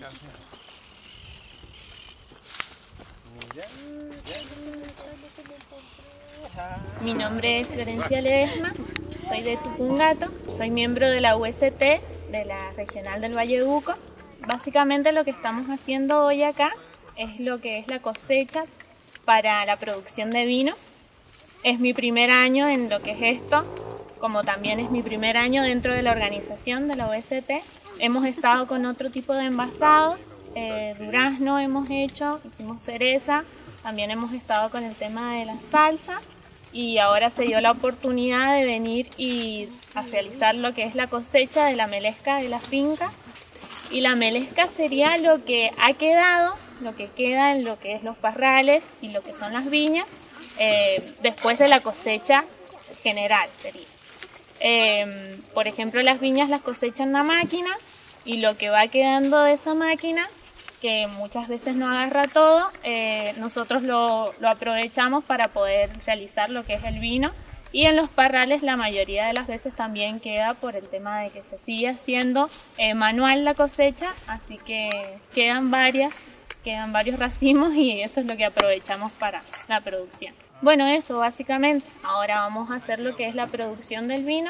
Mi nombre es Florencia Ledesma, soy de Tupungato, soy miembro de la UST, de la Regional del Valle de Uco. Básicamente lo que estamos haciendo hoy acá es lo que es la cosecha para la producción de vino. Es mi primer año en lo que es esto, como también es mi primer año dentro de la organización de la UST. Hemos estado con otro tipo de envasados, durazno hemos hecho, hicimos cereza, también hemos estado con el tema de la salsa y ahora se dio la oportunidad de venir y a realizar lo que es la cosecha de la melesca de la finca. Y la melesca sería lo que ha quedado, lo que queda en lo que es los parrales y lo que son las viñas, después de la cosecha general sería. Por ejemplo, las viñas las cosechan la máquina y lo que va quedando de esa máquina, que muchas veces no agarra todo, nosotros lo aprovechamos para poder realizar lo que es el vino. Y en los parrales la mayoría de las veces también queda por el tema de que se sigue haciendo manual la cosecha, así que quedan varios racimos y eso es lo que aprovechamos para la producción. Bueno, eso básicamente. Ahora vamos a hacer lo que es la producción del vino.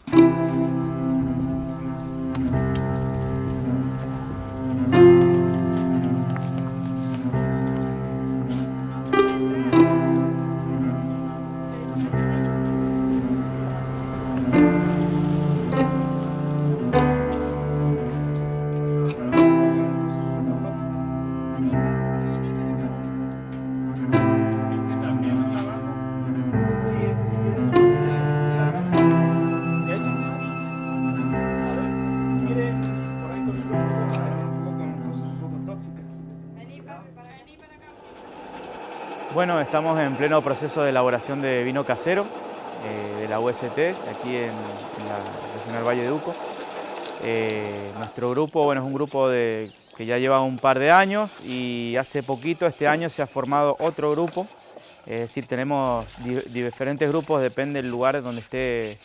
Bueno, estamos en pleno proceso de elaboración de vino casero de la UST, aquí en la Regional Valle de Uco. Nuestro grupo, bueno, es un grupo que ya lleva un par de años y hace poquito, este año, se ha formado otro grupo. Es decir, tenemos diferentes grupos, depende del lugar donde esté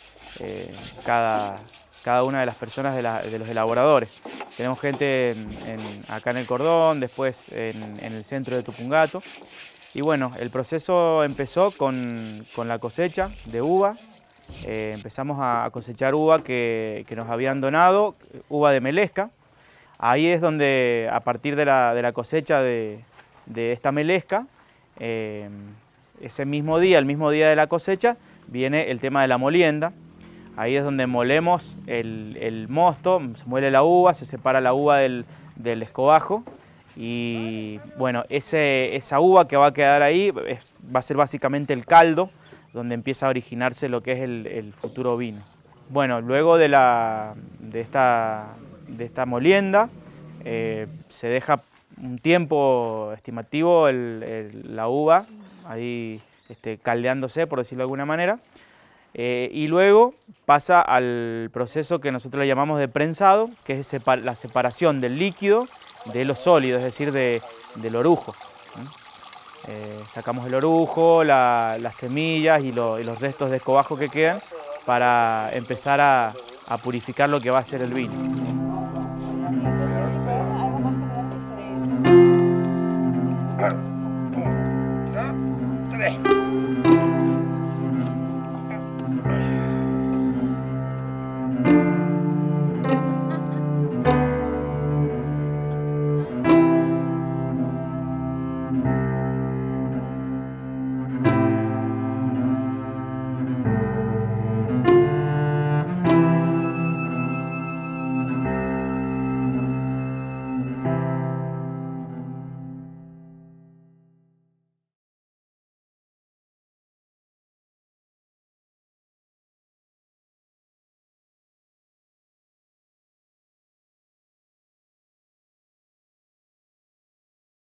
cada una de las personas de los elaboradores. Tenemos gente acá en el Cordón, después en el centro de Tupungato. Y bueno, el proceso empezó con la cosecha de uva. Empezamos a cosechar uva que nos habían donado, uva de melesca. Ahí es donde, a partir de la cosecha de esta melesca, ese mismo día, el mismo día de la cosecha, viene el tema de la molienda. Ahí es donde molemos el mosto, se muele la uva, se separa la uva del escobajo. Y bueno, esa uva que va a quedar ahí va a ser básicamente el caldo donde empieza a originarse lo que es el futuro vino. Bueno, luego de esta molienda se deja un tiempo estimativo la uva ahí caldeándose, por decirlo de alguna manera, y luego pasa al proceso que nosotros le llamamos de prensado, que es la separación del líquido de lo sólido, es decir, del orujo. Sacamos el orujo, las semillas y los restos de escobajo que quedan para empezar a purificar lo que va a ser el vino.